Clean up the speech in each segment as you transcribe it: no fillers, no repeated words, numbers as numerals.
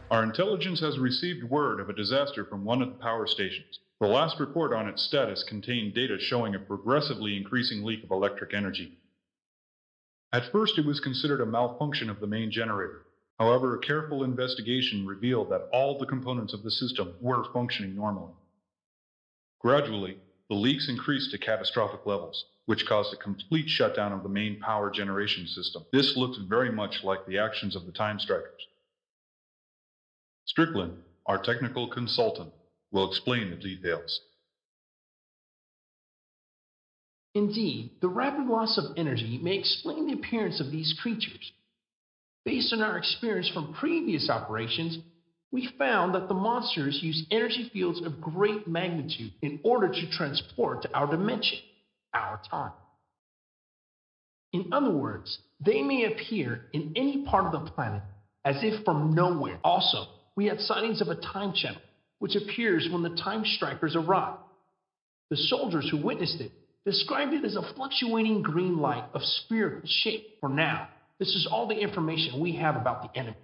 Our intelligence has received word of a disaster from one of the power stations. The last report on its status contained data showing a progressively increasing leak of electric energy. At first, it was considered a malfunction of the main generator. However, a careful investigation revealed that all the components of the system were functioning normally. Gradually, the leaks increased to catastrophic levels, which caused a complete shutdown of the main power generation system. This looks very much like the actions of the Time Strikers. Strickland, our technical consultant, will explain the details. Indeed, the rapid loss of energy may explain the appearance of these creatures. Based on our experience from previous operations, we found that the monsters use energy fields of great magnitude in order to transport to our dimension, our time. In other words, they may appear in any part of the planet as if from nowhere. Also, we had sightings of a time channel, which appears when the Time Strikers arrive. The soldiers who witnessed it described it as a fluctuating green light of spherical shape. For now, this is all the information we have about the enemy.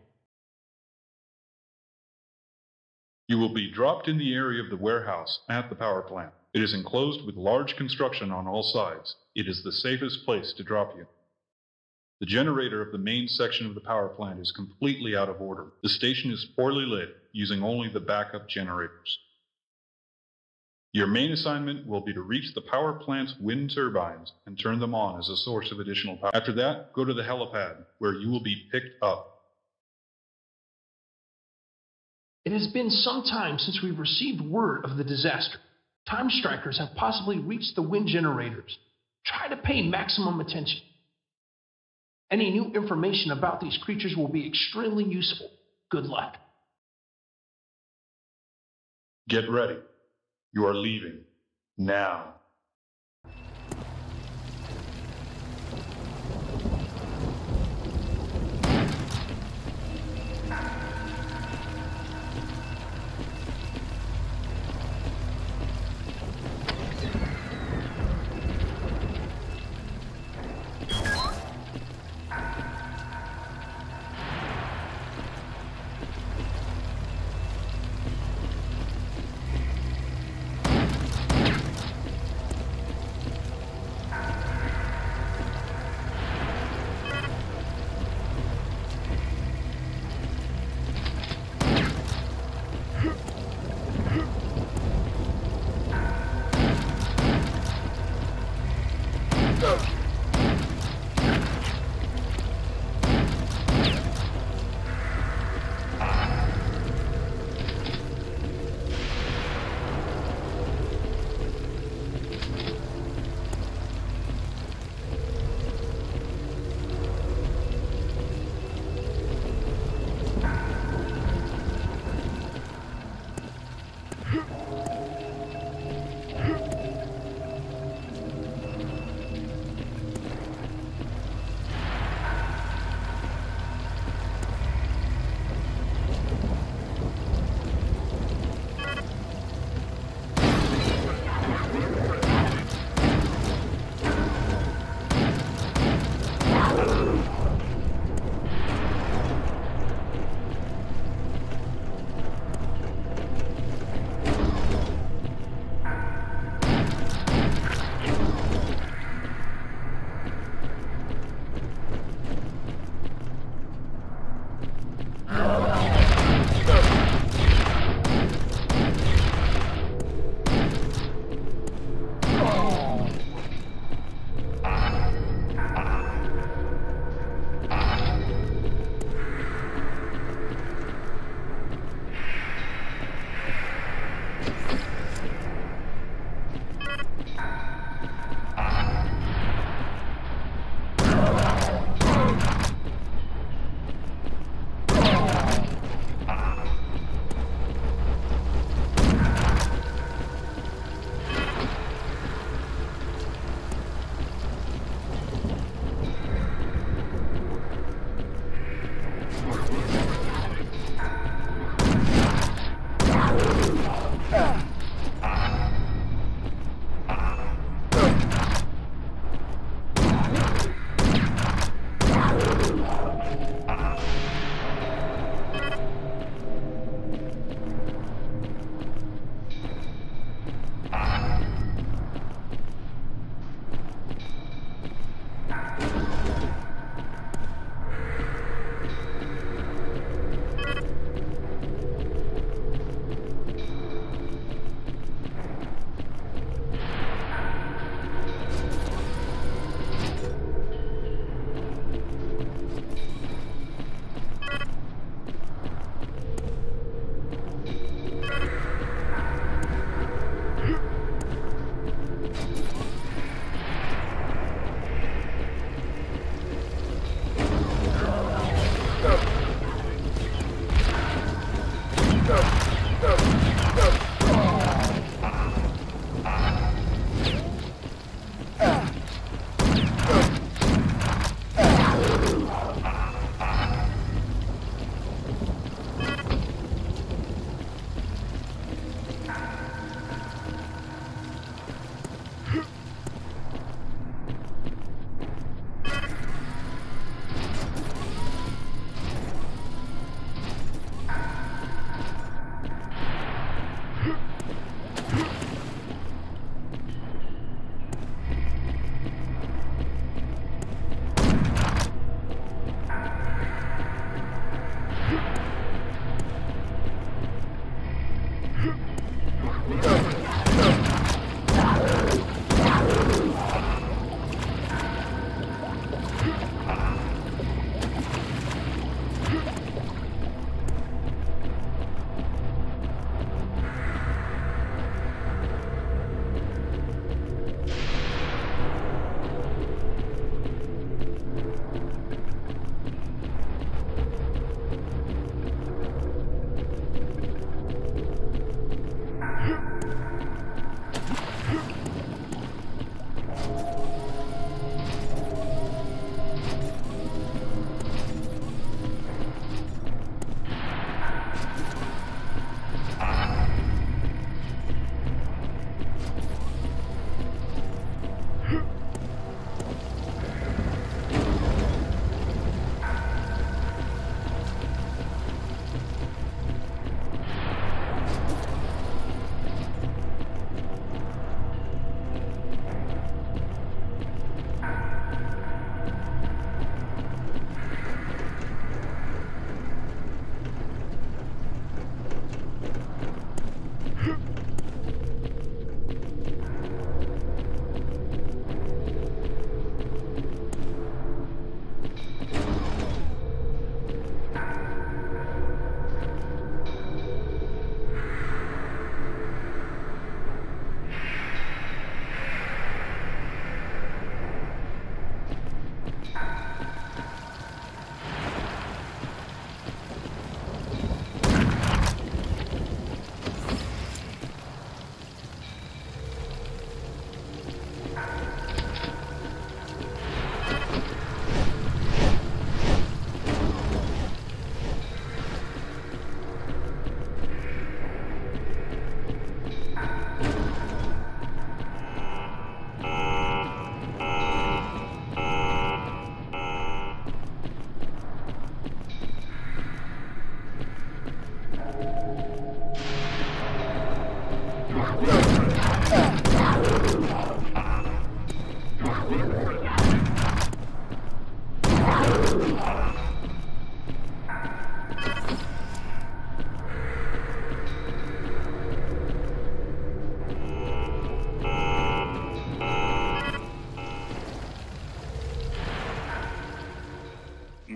You will be dropped in the area of the warehouse at the power plant. It is enclosed with large construction on all sides. It is the safest place to drop you. The generator of the main section of the power plant is completely out of order. The station is poorly lit, using only the backup generators. Your main assignment will be to reach the power plant's wind turbines and turn them on as a source of additional power. After that, go to the helipad, where you will be picked up. It has been some time since we've received word of the disaster. Time Strikers have possibly reached the wind generators. Try to pay maximum attention. Any new information about these creatures will be extremely useful. Good luck. Get ready. You are leaving. Now.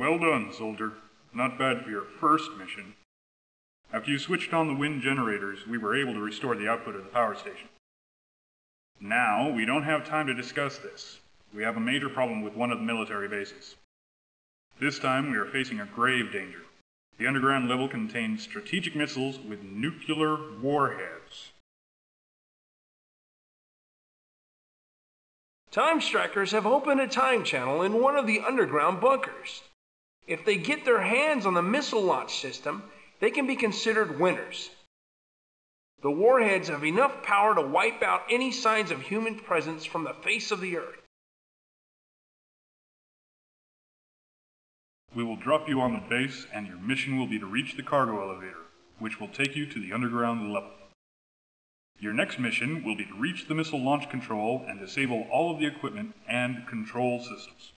Well done, soldier. Not bad for your first mission. After you switched on the wind generators, we were able to restore the output of the power station. Now, we don't have time to discuss this. We have a major problem with one of the military bases. This time, we are facing a grave danger. The underground level contains strategic missiles with nuclear warheads. Time Strikers have opened a time channel in one of the underground bunkers. If they get their hands on the missile launch system, they can be considered winners. The warheads have enough power to wipe out any signs of human presence from the face of the earth. We will drop you on the base, and your mission will be to reach the cargo elevator, which will take you to the underground level. Your next mission will be to reach the missile launch control and disable all of the equipment and control systems.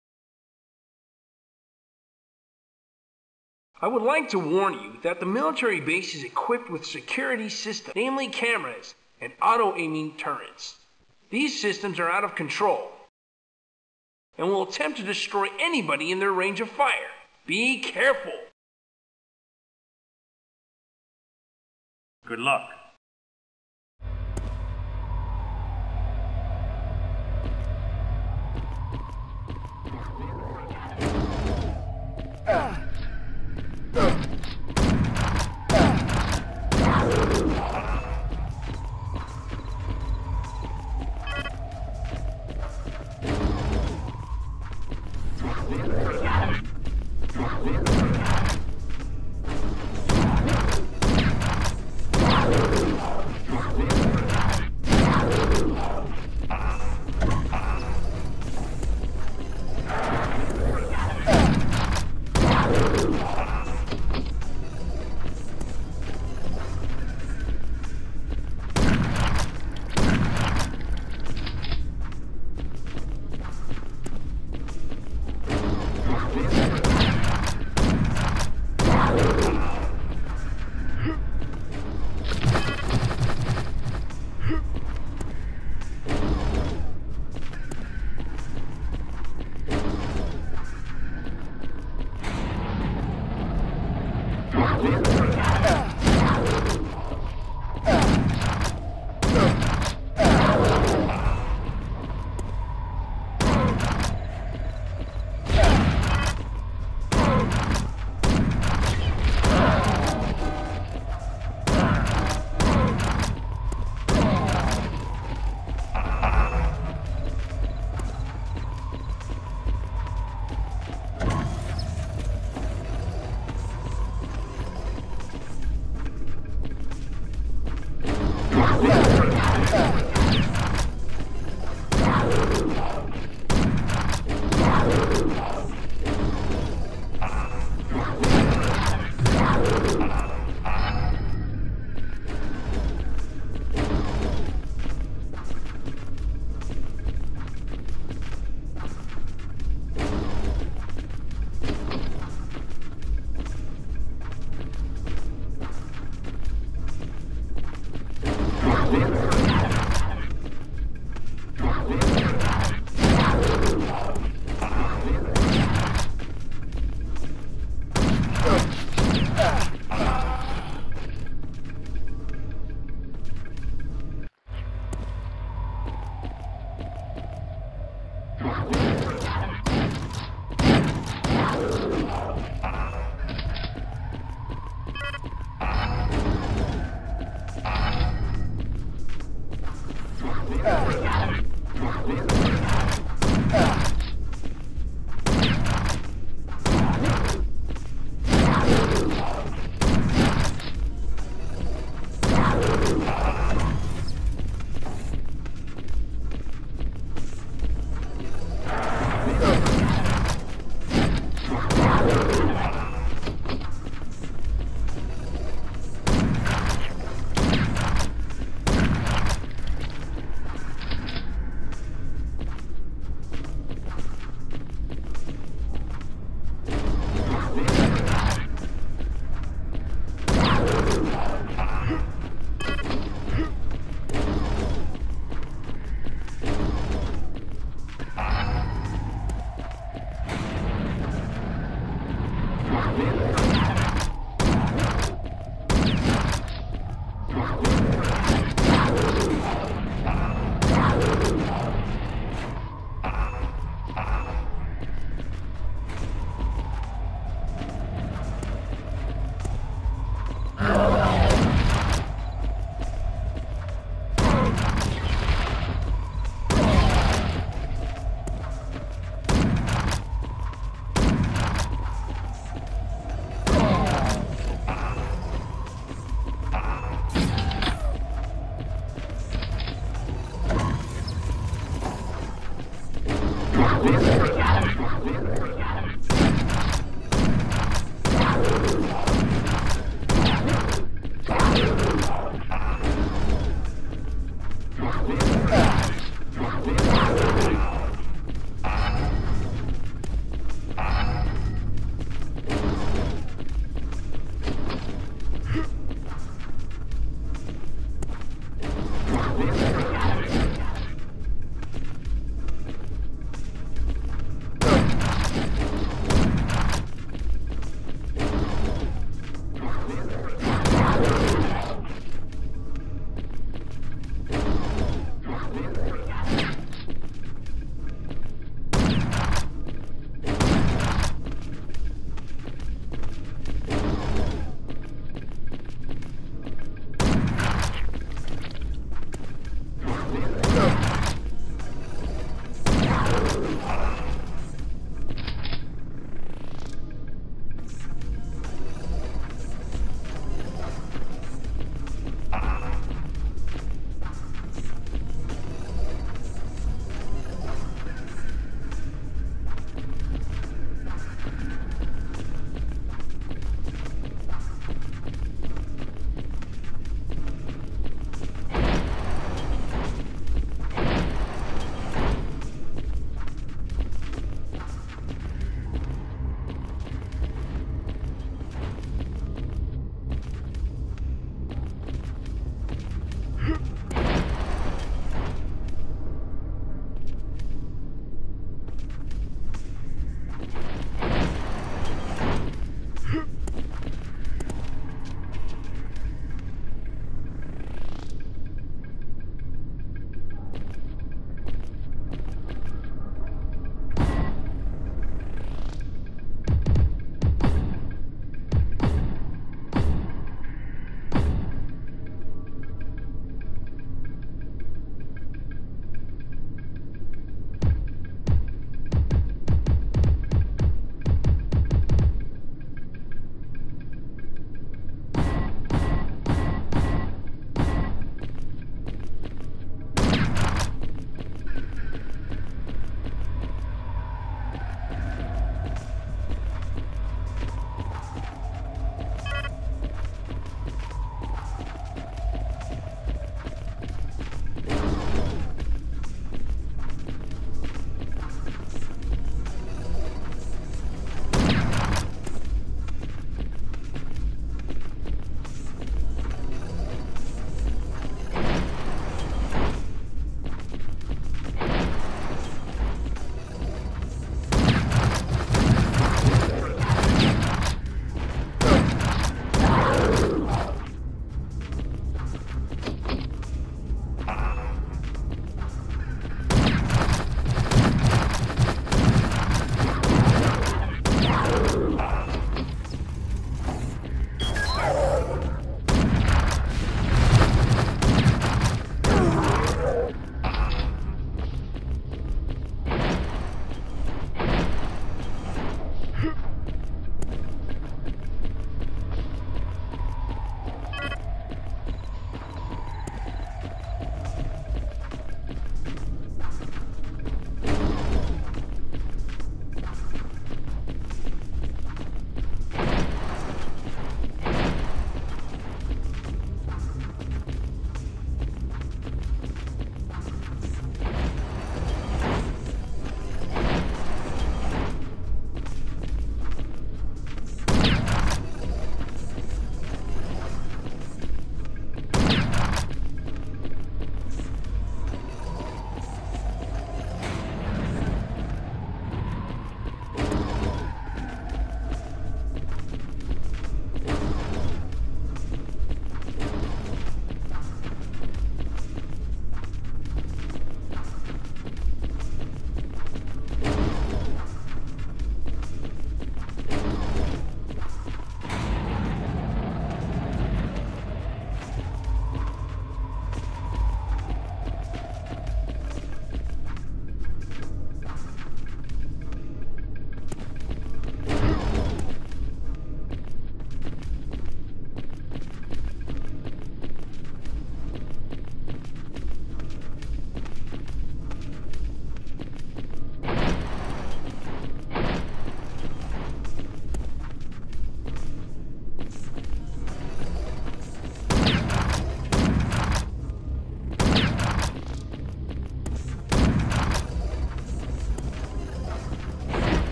I would like to warn you that the military base is equipped with security systems, namely cameras and auto-aiming turrets. These systems are out of control and will attempt to destroy anybody in their range of fire. Be careful! Good luck.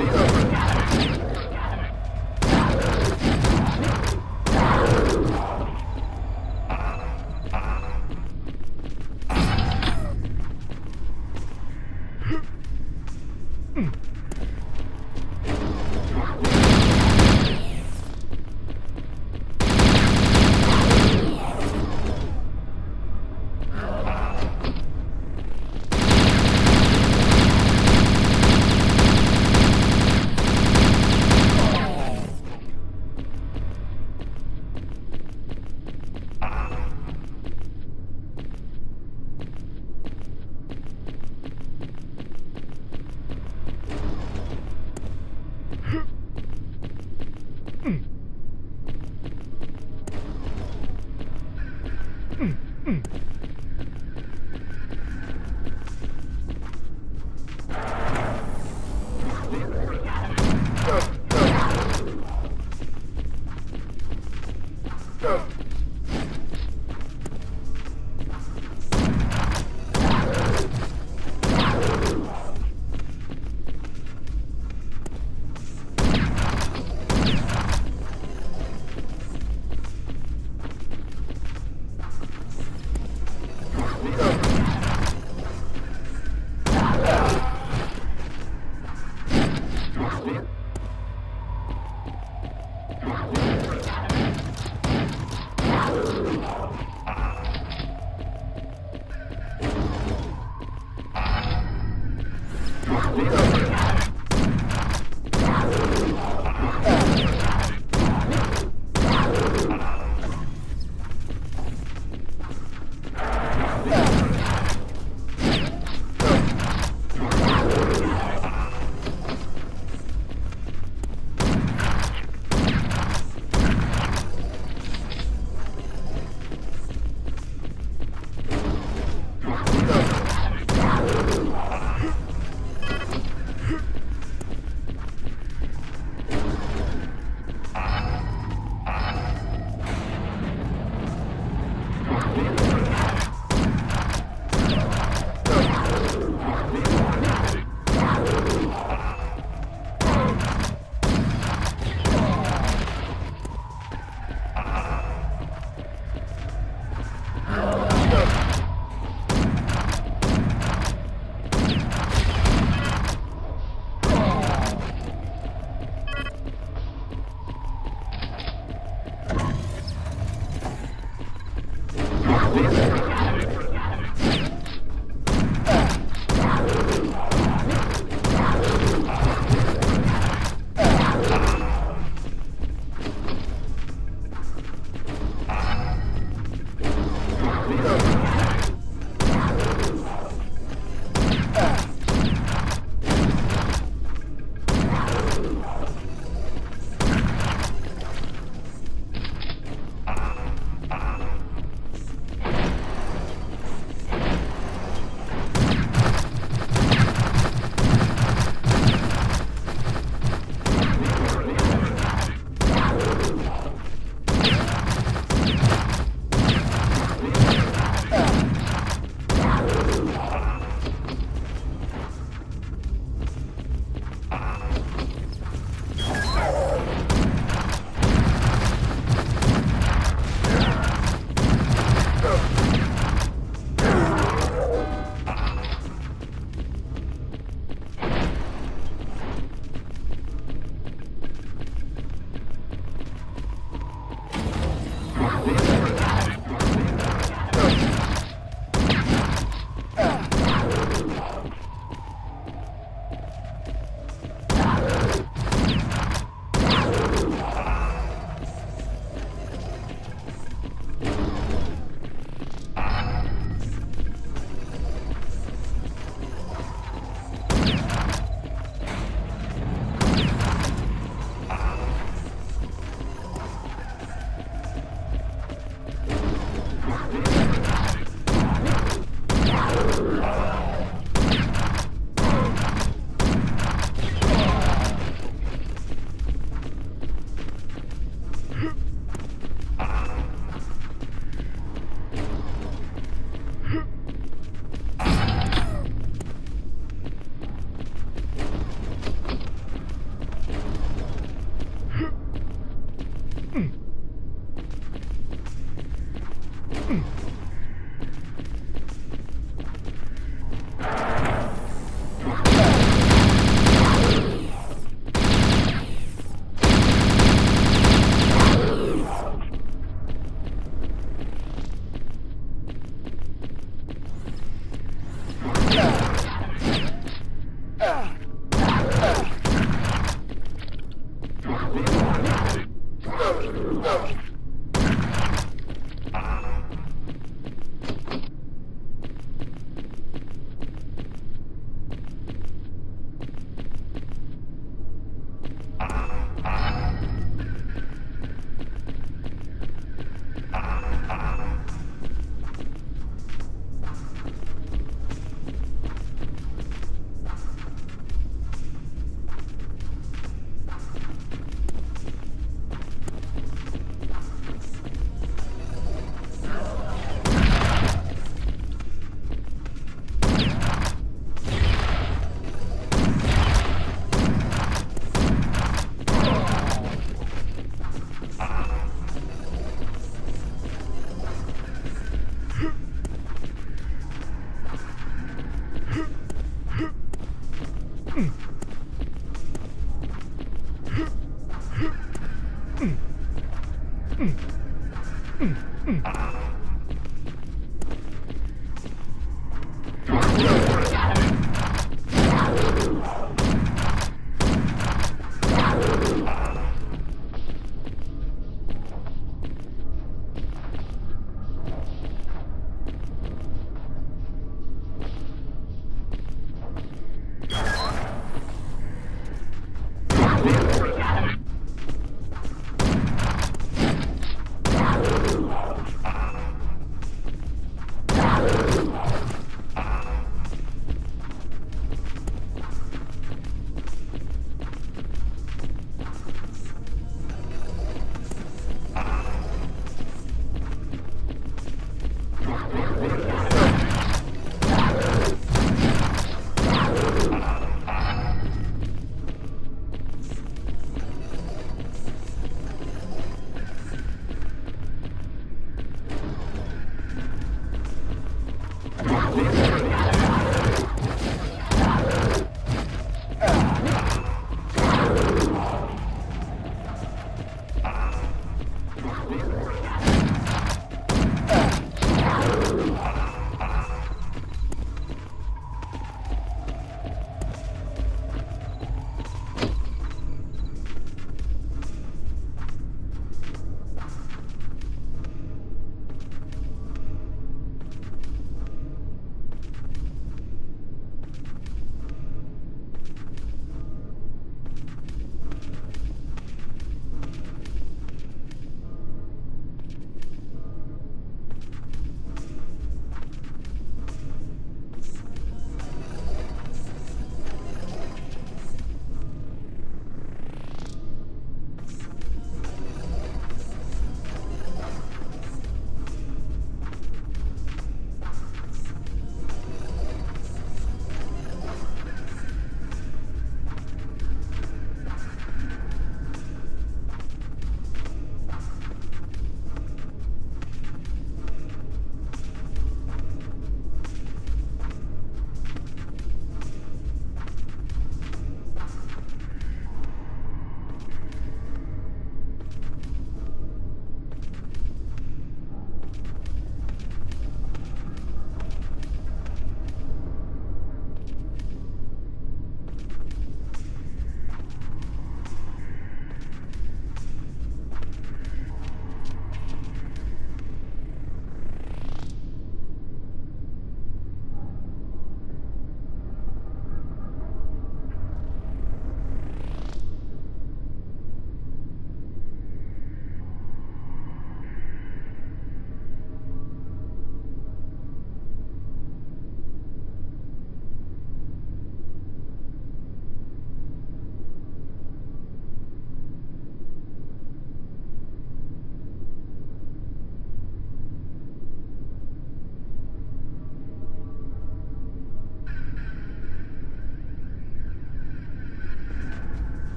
Yeah.